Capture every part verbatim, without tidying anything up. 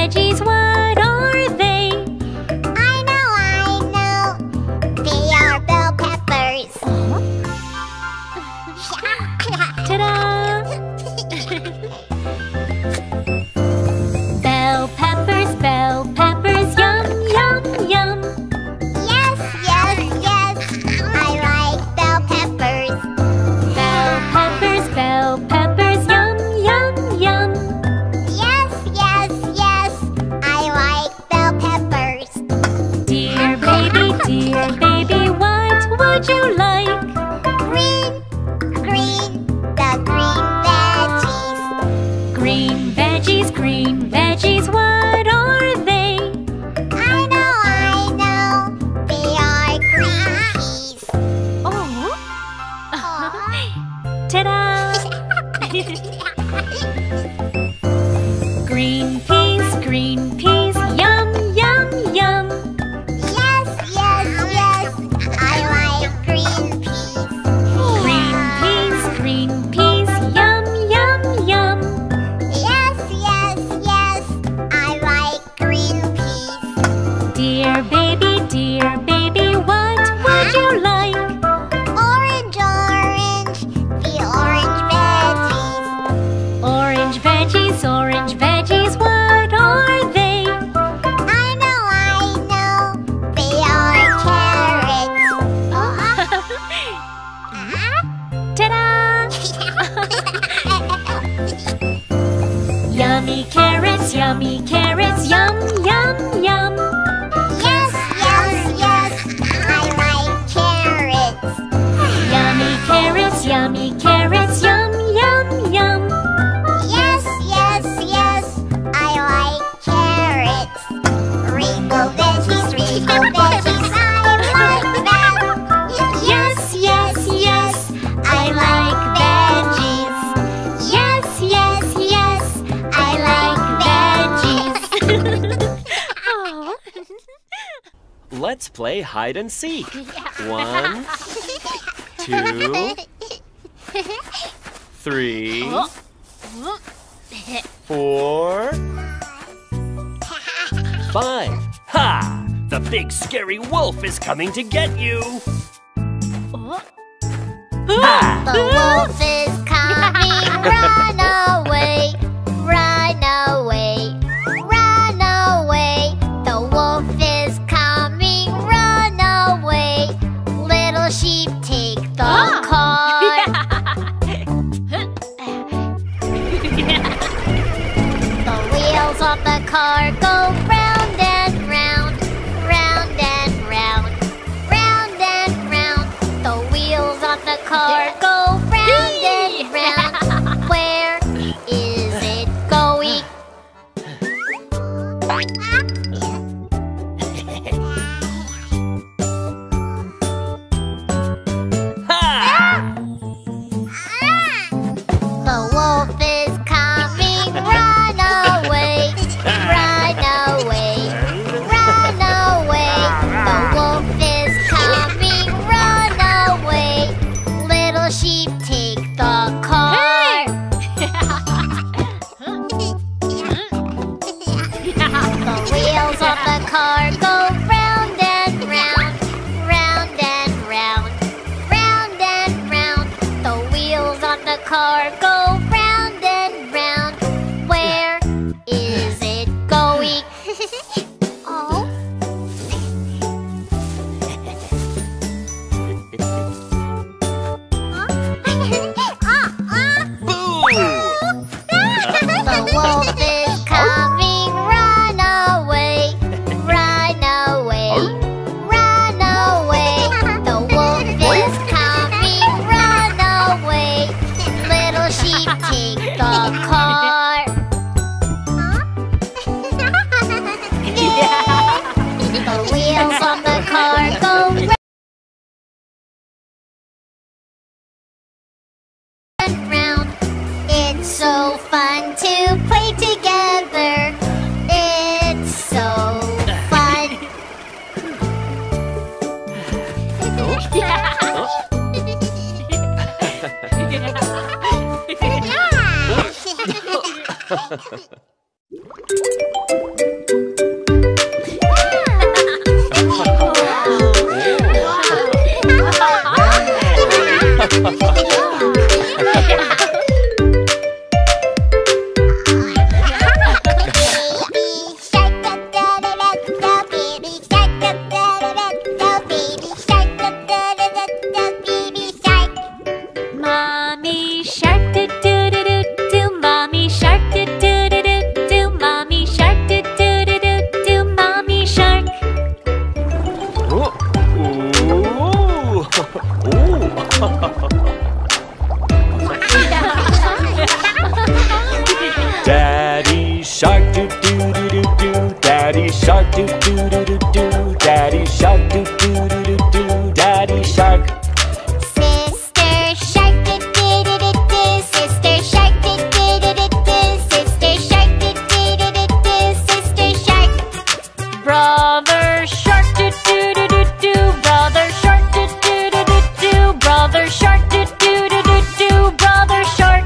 veggies, what are they? I know, I know. They are bell peppers. Ta-da! Bell peppers, bell peppers, yum, yum, yum. Yes, yes, yes. I like bell peppers. Bell peppers, bell peppers, yum, yum, yum. Yes, yes, yes. I like bell peppers. Dear baby, dear baby, what would you like? Green, green, the green veggies. Green veggies, green veggies, what are they? I know, I know. They are green peas. Oh! Ta-da! Green peas, green peas, yum, yum, yum. Yes, yes, yes. I like green peas. Green peas, green peas, yum, yum, yum. Yes, yes, yes. I like green peas. Dear baby, dear baby, what would you like? Orange, orange, the orange veggies. Orange veggies, orange veggies, what are they? I know, I know. They are carrots. Ta-da! Yummy carrots, yummy carrots, yum, yum, yum. Yes, yes, yes. I like carrots. Yummy carrots, yummy carrots, yum, yum, yum. Yes, yes, yes. I like carrots. Rainbow veggies, rainbow veggies. I like that. Yes, yes, yes, I like veggies. Yes, yes, yes. I like veggies. Oh. Let's play hide and seek. One, two, three, four, five. Ha! The big scary wolf is coming to get you. Ha! The wolf is coming. Run away, run away, run away. The wolf is coming. Run away. Little sheep, take the car. The wheels of the car go round and round, round and round, round and round. The wheels of the car go round and round. Where is it going? Ha! The wolf is coming. Run away, run away, run away. The wolf is coming. Run away. Little sheep, take the car. The wheels of the car go round and round, round and round, round and round. The wheels of the car go round and round. Where is it going? Oh. Boo! The wolf is coming. Run away, run away, run away. The wolf is coming. Run away. Little sheep, take the car. The wheels of the car go round and round. It's so fun to play together. It's so fun. Yeah. Mommy shark do do do do do. Mommy shark do do do do do. Mommy shark do do do do do. Mommy shark. Oh. Ooh. Daddy shark do do do do do. Daddy shark do do do do do. Daddy shark do do do do do. Daddy shark. Sister shark do do do do do. Sister shark do do do do do. Sister shark do do do do do. Sister shark. Brother shark do do do do do. Brother shark do do do do do. Brother shark do do do do do. Brother shark.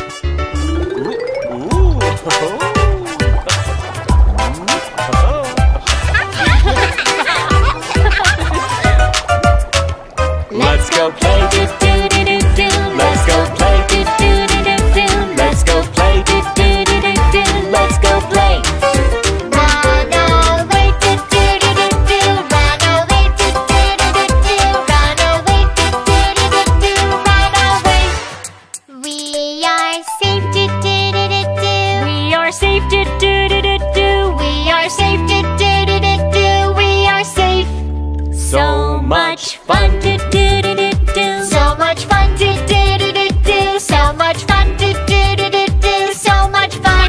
Let's go play do do do do do. Let's go play do do do do do. Let's go play do do do do do. Let's go play. Run away do do do do do. Run away do do do do do. Run away do do do do do. Run away. We are safe do do do do do. We are safe do do do do do. We are safe do do do do do. We are safe. So much fun do do do do do. So much fun do do do do do. So much fun do do do do do. So much fun.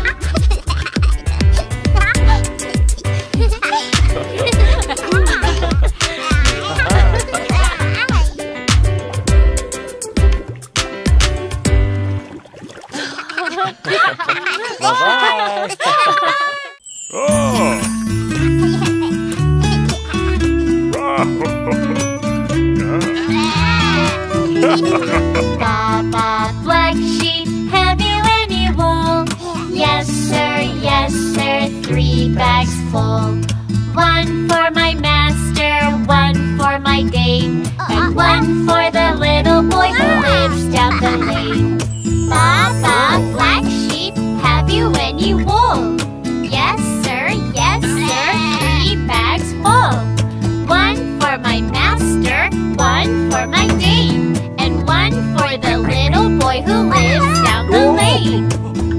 Bye-bye. Oh. Baba black sheep, have you any wool? Yes, sir, yes, sir, three bags full. One for my master, one for my dame, and one for the little boy who lives down the lane. Baba, black sheep, have you any wool? Yes, sir, yes, sir, three bags full. One for my master, one for my dame, and one for the little boy who lives down the lane.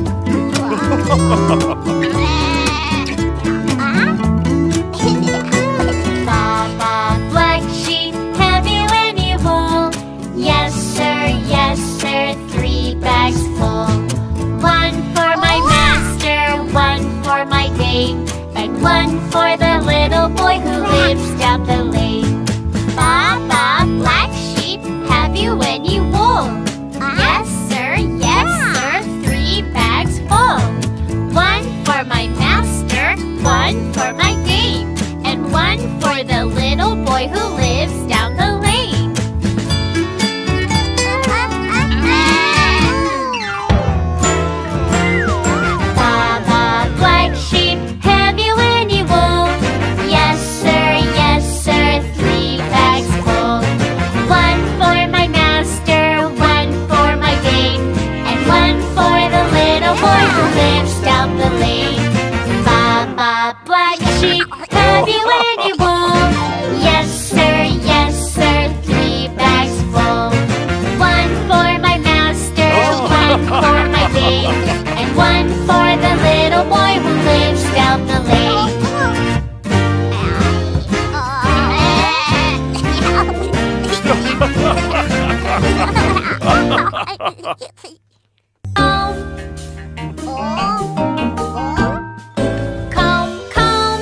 Baba black sheep, have you any wool? Yes, sir, yes, sir, three bags full. One for my master, one for my dame, and one for the little boy who lives down the lane. Baba, black sheep, have you any wool? Yes, sir, yes, sir, three bags full. One for my master, one for my dame, and one for the little boy who lives down the lane. Baba black sheep, have you any wool? Yes, sir, yes, sir, three bags full. One for my master, one for my dame, and one for the little boy who lives down the lane. Baba black sheep, have you any wool? Yes, sir, yes, sir, three bags full. One for my master, one for my dame, and one for the little boy who lives down the lane. Comb, comb.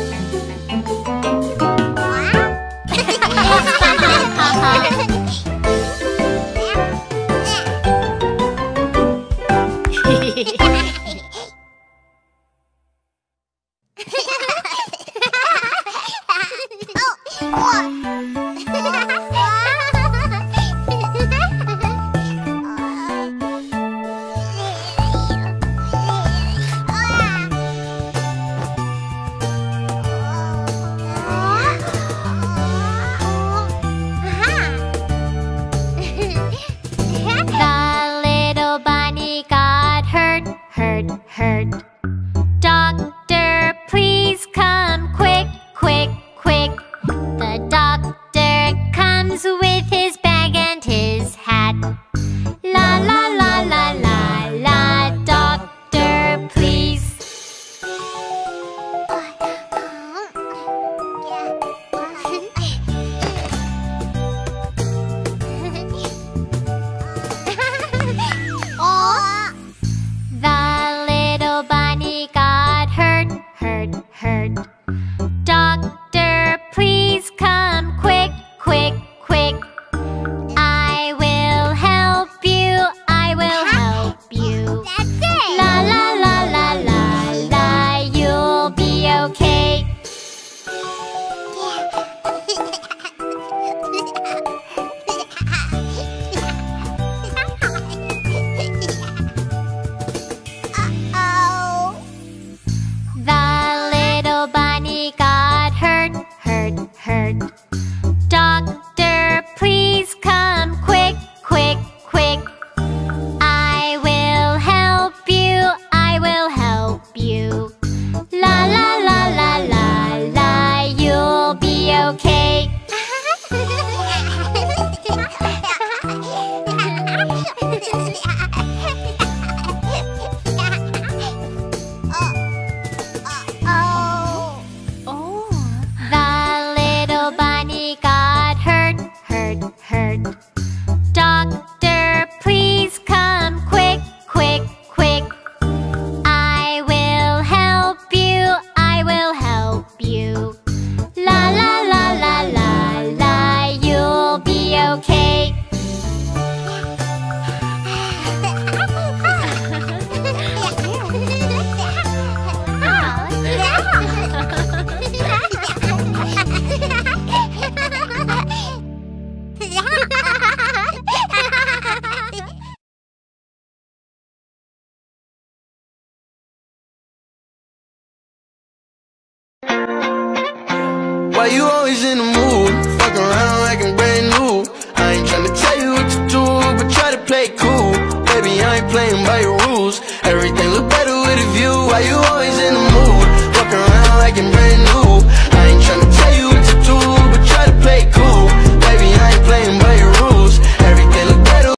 why you always in the mood? Fuck around like I'm brand new. I ain't tryna tell you what to do, but try to play it cool. Baby, I ain't playing by your rules. Everything look better with a view. Why you always in the mood?